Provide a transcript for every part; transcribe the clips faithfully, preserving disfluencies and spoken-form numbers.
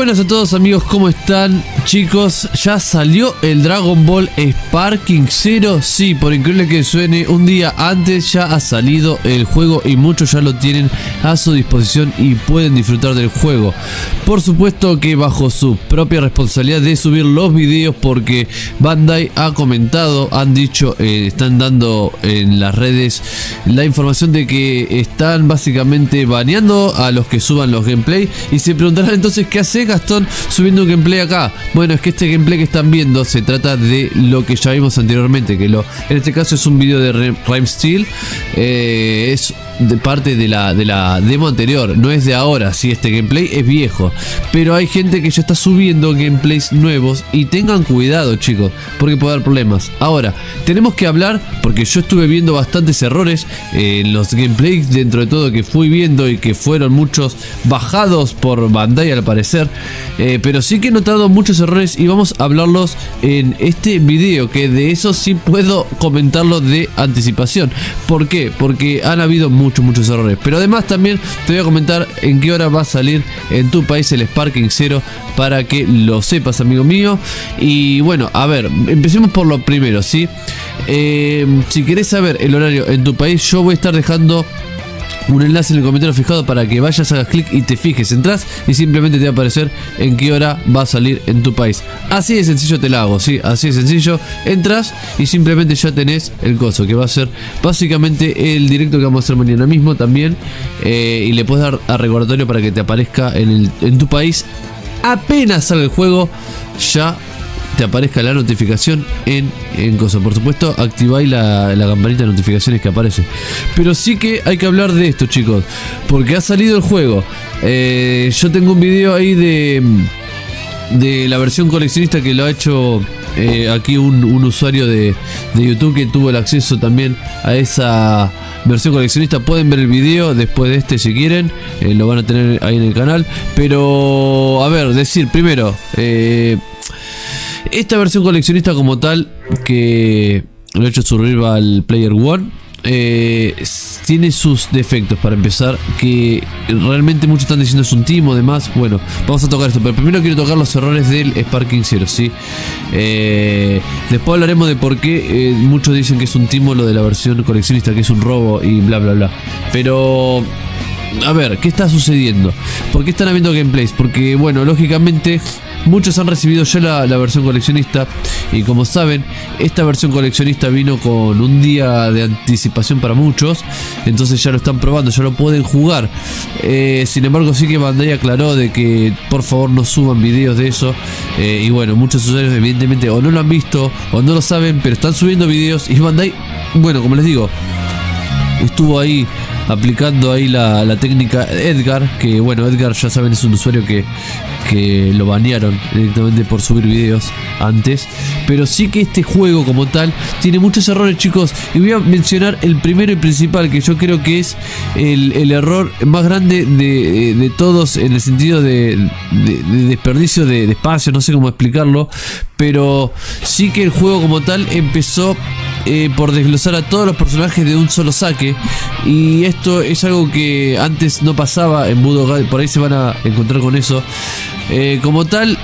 Buenas a todos amigos, ¿cómo están? Chicos, ¿ya salió el Dragon Ball Sparking Zero? Sí, por increíble que suene, un día antes ya ha salido el juego y muchos ya lo tienen a su disposición y pueden disfrutar del juego. Por supuesto que bajo su propia responsabilidad de subir los videos, porque Bandai ha comentado, han dicho, eh, están dando en las redes la información de que están básicamente baneando a los que suban los gameplay. Y se preguntarán entonces, ¿qué hace Gastón subiendo un gameplay acá? Bueno, es que este gameplay que están viendo se trata de lo que ya vimos anteriormente, que lo, en este caso es un video de Rhyme Steel, eh, es de parte de la, de la demo anterior, no es de ahora. Si sí, este gameplay es viejo, pero hay gente que ya está subiendo gameplays nuevos y tengan cuidado, chicos, porque puede haber problemas. Ahora, tenemos que hablar, porque yo estuve viendo bastantes errores en los gameplays dentro de todo que fui viendo y que fueron muchos bajados por Bandai al parecer, eh, pero sí que he notado muchos errores y vamos a hablarlos en este video, que de eso sí puedo comentarlo de anticipación. ¿Por qué? Porque han habido muchos muchos muchos errores, pero además también te voy a comentar en qué hora va a salir en tu país el Sparking Zero, para que lo sepas, amigo mío. Y bueno, a ver, empecemos por lo primero, ¿sí? Eh, si querés saber el horario en tu país, yo voy a estar dejando un enlace en el comentario fijado para que vayas, hagas clic y te fijes, entras y simplemente te va a aparecer en qué hora va a salir en tu país. Así de sencillo te la hago, sí, así de sencillo. Entras y simplemente ya tenés el coso, que va a ser básicamente el directo que vamos a hacer mañana mismo también, eh, y le puedes dar a recordatorio para que te aparezca en, el, en tu país. Apenas salga el juego, ya te aparezca la notificación en, en cosa. Por supuesto, activáis la, la campanita de notificaciones que aparece. Pero sí que hay que hablar de esto, chicos, porque ha salido el juego. Eh, yo tengo un video ahí de, de la versión coleccionista que lo ha hecho eh, aquí un, un usuario de, de YouTube que tuvo el acceso también a esa versión coleccionista. Pueden ver el video después de este si quieren, eh, lo van a tener ahí en el canal. Pero, a ver, decir primero, eh... esta versión coleccionista como tal, que lo ha hecho Survival Player One, eh, tiene sus defectos. Para empezar, que realmente muchos están diciendo es un timo, además. Bueno, vamos a tocar esto, pero primero quiero tocar los errores del Sparking Zero, ¿sí? Eh, después hablaremos de por qué eh, muchos dicen que es un timo lo de la versión coleccionista, que es un robo y bla bla bla. Pero a ver, ¿qué está sucediendo? ¿Por qué están habiendo gameplays? Porque, bueno, lógicamente muchos han recibido ya la, la versión coleccionista, y como saben, esta versión coleccionista vino con un día de anticipación para muchos, entonces ya lo están probando, ya lo pueden jugar. Eh, sin embargo, sí que Bandai aclaró de que por favor no suban videos de eso, eh, y bueno, muchos usuarios evidentemente o no lo han visto o no lo saben, pero están subiendo videos, y Bandai, bueno, como les digo, estuvo ahí aplicando ahí la, la técnica Edgar, que bueno, Edgar ya saben es un usuario que, que lo banearon directamente por subir videos antes. Pero sí que este juego como tal tiene muchos errores, chicos, y voy a mencionar el primero y principal, que yo creo que es el, el error más grande de, de todos, en el sentido de, de, de desperdicio de, de espacio, no sé cómo explicarlo, pero sí que el juego como tal empezó Eh, por desglosar a todos los personajes de un solo saque, y esto es algo que antes no pasaba en Budokai. Por ahí se van a encontrar con eso. Eh, como tal,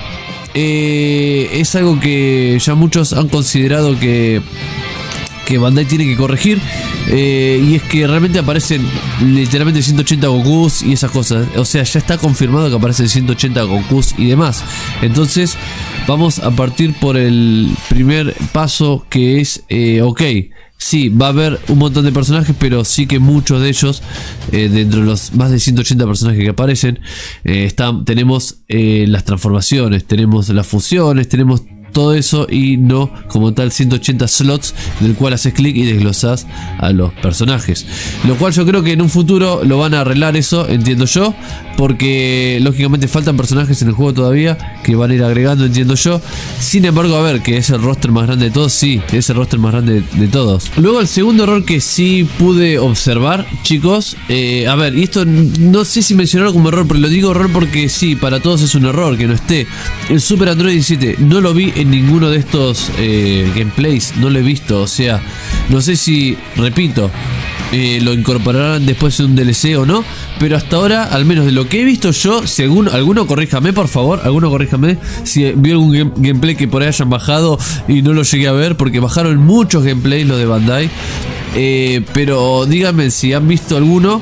eh, es algo que ya muchos han considerado que que Bandai tiene que corregir, eh, y es que realmente aparecen literalmente ciento ochenta Gokus y esas cosas. O sea, ya está confirmado que aparecen ciento ochenta Gokus y demás. Entonces vamos a partir por el primer paso, que es eh, ok, sí, va a haber un montón de personajes, pero sí que muchos de ellos, eh, dentro de los más de ciento ochenta personajes que aparecen, eh, están, tenemos eh, las transformaciones, tenemos las fusiones, tenemos todo eso, y no como tal ciento ochenta slots del cual haces clic y desglosas a los personajes, lo cual yo creo que en un futuro lo van a arreglar eso, entiendo yo, porque lógicamente faltan personajes en el juego todavía que van a ir agregando, entiendo yo. Sin embargo, a ver, que es el roster más grande de todos, sí, es el roster más grande de, de todos. Luego el segundo error que sí pude observar, chicos, eh, a ver, y esto no sé si mencionarlo como error, pero lo digo error porque sí, para todos es un error que no esté el Super Android diecisiete. No lo vi en ninguno de estos eh, gameplays, no lo he visto. O sea, no sé si, repito, eh, lo incorporarán después en un D L C o no. Pero hasta ahora, al menos de lo que he visto yo, si alguno, alguno corríjame por favor, alguno corríjame si vi algún game, gameplay que por ahí hayan bajado y no lo llegué a ver, porque bajaron muchos gameplays los de Bandai. Eh, pero díganme si han visto alguno.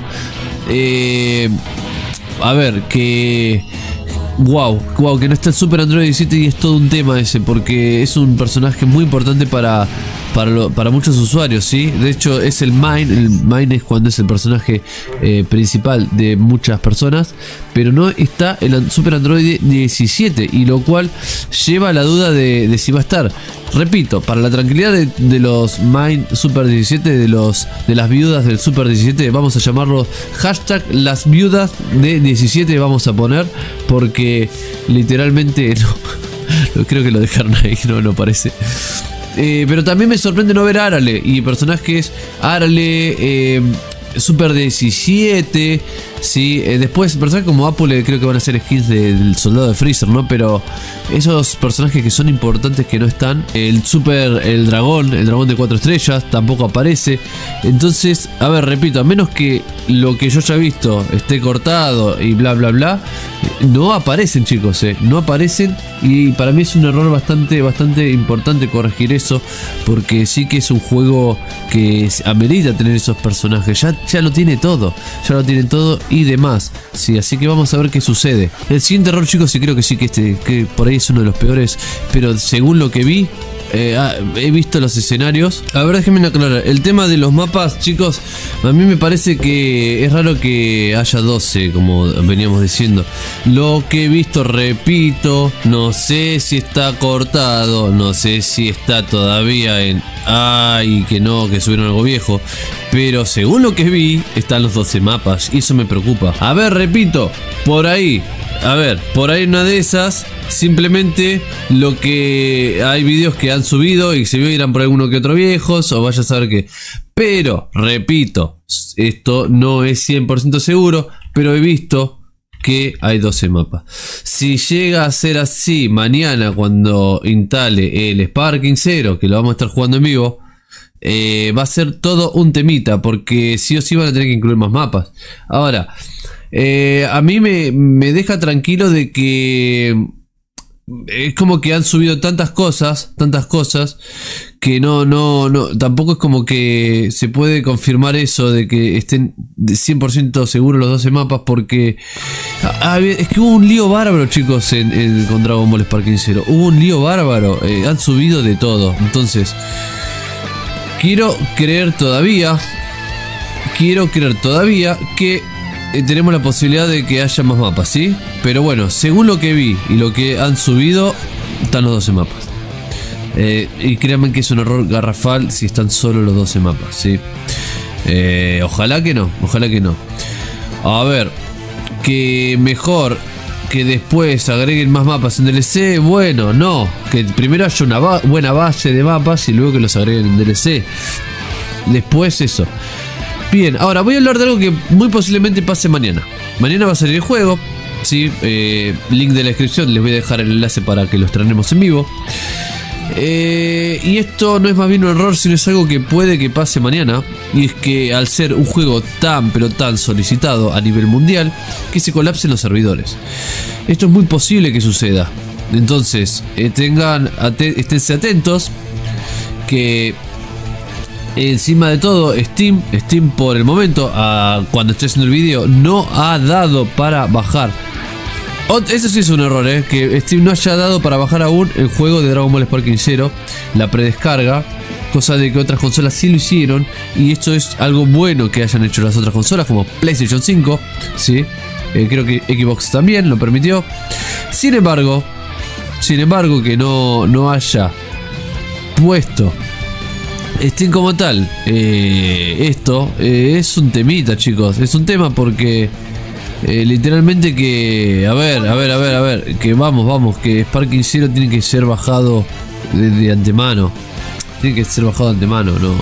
Eh, a ver, que... Wow, wow, que no está el Super Android diecisiete y es todo un tema ese, porque es un personaje muy importante para, para, lo, para muchos usuarios, ¿sí? De hecho es el main, el main es cuando es el personaje eh, principal de muchas personas, pero no está el Super Android diecisiete, y lo cual lleva a la duda de, de si va a estar. Repito, para la tranquilidad de, de los main Super diecisiete, de los de las viudas del Super diecisiete, vamos a llamarlo hashtag las viudas de diecisiete, vamos a poner, porque literalmente no, no creo que lo dejaron ahí, no, no parece. Eh, pero también me sorprende no ver a Arale y personajes Arale, eh, Super diecisiete, sí, eh, después personajes como Apple creo que van a ser skins del soldado de Freezer, ¿no? Pero esos personajes que son importantes que no están, el Super, el dragón, el dragón de cuatro estrellas tampoco aparece. Entonces, a ver, repito, a menos que lo que yo ya he visto esté cortado y bla bla bla, no aparecen, chicos, eh, no aparecen, y para mí es un error bastante, bastante importante corregir eso, porque sí que es un juego que amerita tener esos personajes, ya, ya lo tiene todo, ya lo tiene todo y demás, sí, así que vamos a ver qué sucede. El siguiente error, chicos, sí creo que sí que este, que por ahí es uno de los peores, pero según lo que vi, Eh, ah, he visto los escenarios. A ver, déjenme aclarar. El tema de los mapas, chicos, a mí me parece que es raro que haya doce, como veníamos diciendo. Lo que he visto, repito, no sé si está cortado, no sé si está todavía en... Ay, que no, que subieron algo viejo. Pero según lo que vi, están los doce mapas, y eso me preocupa. A ver, repito, por ahí... A ver, por ahí una de esas, simplemente lo que hay vídeos que han subido y se vieran por alguno que otro viejos, o vaya a saber qué. Pero, repito, esto no es cien por ciento seguro, pero he visto que hay doce mapas. Si llega a ser así mañana cuando instale el Sparking cero, que lo vamos a estar jugando en vivo, eh, va a ser todo un temita, porque sí o sí van a tener que incluir más mapas. Ahora... Eh, a mí me, me deja tranquilo de que es como que han subido tantas cosas, tantas cosas, que no, no, no, tampoco es como que se puede confirmar eso de que estén cien por ciento seguros los doce mapas, porque a, a, es que hubo un lío bárbaro, chicos, en, en, con Dragon Ball Sparking cero. Hubo un lío bárbaro, eh, han subido de todo. Entonces, quiero creer todavía, quiero creer todavía que Eh, tenemos la posibilidad de que haya más mapas, ¿sí? Pero bueno, según lo que vi y lo que han subido, están los doce mapas. Eh, y créanme que es un error garrafal si están solo los doce mapas, ¿sí? Eh, ojalá que no, ojalá que no. A ver, que mejor que después agreguen más mapas en D L C. Bueno, no. Que primero haya una ba- buena base de mapas y luego que los agreguen en D L C. Después eso. Bien, ahora voy a hablar de algo que muy posiblemente pase mañana. Mañana va a salir el juego, ¿sí? Eh, link de la descripción, les voy a dejar el enlace para que lo estrenemos en vivo. Eh, y esto no es más bien un error, sino es algo que puede que pase mañana. Y es que al ser un juego tan pero tan solicitado a nivel mundial, que se colapsen los servidores. Esto es muy posible que suceda. Entonces, eh, tengan aten- esténse atentos que... Encima de todo, Steam, Steam por el momento, a, cuando estoy haciendo el vídeo, no ha dado para bajar. O, eso sí es un error, eh, que Steam no haya dado para bajar aún el juego de Dragon Ball Sparking cero, la predescarga, cosa de que otras consolas sí lo hicieron, y esto es algo bueno que hayan hecho las otras consolas, como PlayStation cinco, ¿sí? Eh, creo que Xbox también lo permitió. Sin embargo, sin embargo, que no, no haya puesto Steam como tal, eh, esto eh, es un temita, chicos. Es un tema porque eh, literalmente que, a ver, a ver, a ver, a ver, que vamos, vamos, que Sparking cero tiene que ser bajado de, de antemano. Tiene que ser bajado de antemano, no.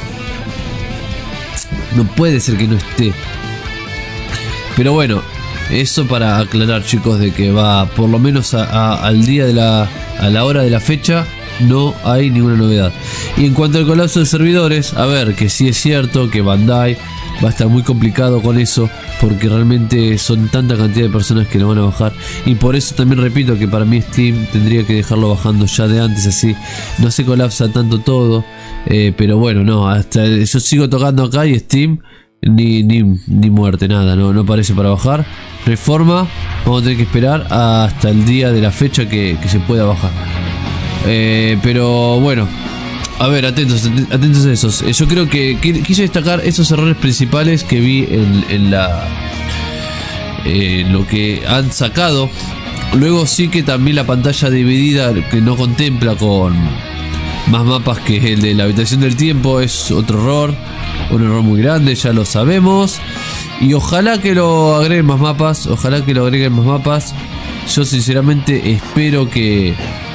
No puede ser que no esté. Pero bueno, eso para aclarar, chicos, de que va por lo menos a, a, al día de la, a la hora de la fecha. No hay ninguna novedad. Y en cuanto al colapso de servidores, a ver, que sí es cierto que Bandai va a estar muy complicado con eso, porque realmente son tanta cantidad de personas que lo van a bajar. Y por eso también repito que para mí Steam tendría que dejarlo bajando ya de antes, así no se colapsa tanto todo. Eh, pero bueno, no, hasta yo sigo tocando acá y Steam ni, ni, ni muerte, nada, no, no aparece para bajar. No hay forma, vamos a tener que esperar hasta el día de la fecha que, que se pueda bajar. Eh, pero bueno, a ver, atentos, atentos a esos. Eh, yo creo que, que quise destacar esos errores principales que vi en, en la eh, lo que han sacado. Luego sí que también la pantalla dividida, que no contempla con más mapas que el de la habitación del tiempo, es otro error. Un error muy grande, ya lo sabemos. Y ojalá que lo agreguen más mapas. Ojalá que lo agreguen más mapas. Yo sinceramente espero que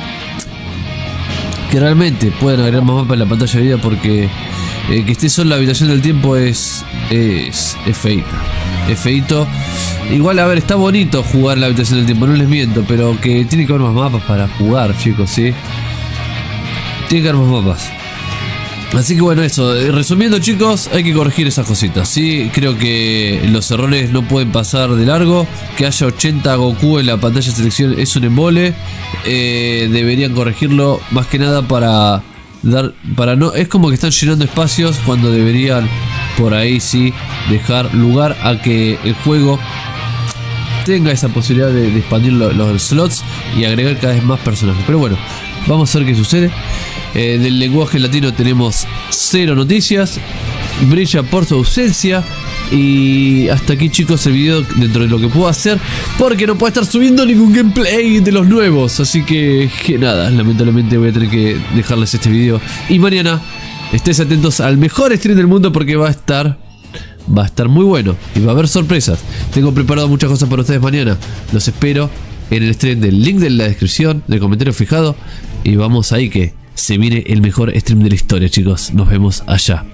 Que realmente puedan agregar más mapas en la pantalla de vida, porque eh, que esté solo la habitación del tiempo es es, es feito. Es feito. Igual, a ver, está bonito jugar la habitación del tiempo, no les miento, pero que tiene que haber más mapas para jugar, chicos, ¿sí? Tiene que haber más mapas. Así que bueno, eso, resumiendo, chicos, hay que corregir esas cositas, ¿sí? Creo que los errores no pueden pasar de largo. Que haya ochenta Goku en la pantalla de selección es un embole. eh, Deberían corregirlo, más que nada para dar, para no, es como que están llenando espacios cuando deberían por ahí sí dejar lugar a que el juego tenga esa posibilidad de, de expandir lo, los slots y agregar cada vez más personajes. Pero bueno, vamos a ver qué sucede. Eh, del lenguaje latino tenemos cero noticias. Brilla por su ausencia. Y hasta aquí, chicos, el video dentro de lo que puedo hacer, porque no puedo estar subiendo ningún gameplay de los nuevos. Así que, que nada, lamentablemente voy a tener que dejarles este video. Y mañana estés atentos al mejor stream del mundo, porque va a estar Va a estar muy bueno y va a haber sorpresas. Tengo preparado muchas cosas para ustedes mañana. Los espero en el stream del link de la descripción, del comentario fijado. Y vamos ahí, que se viene el mejor stream de la historia, chicos. Nos vemos allá.